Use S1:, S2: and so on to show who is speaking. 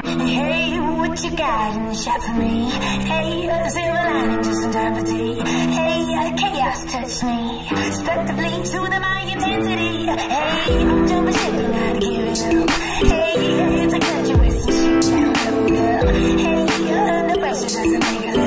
S1: Hey, what you got in the shop for me? Hey, a silver lining, just some time for tea. Hey, chaos touch me. Stuck the fleas with my intensity. Hey, I'm jumping ship and not giving up. Hey, it's a country western shit down low. Hey, the pressure doesn't make a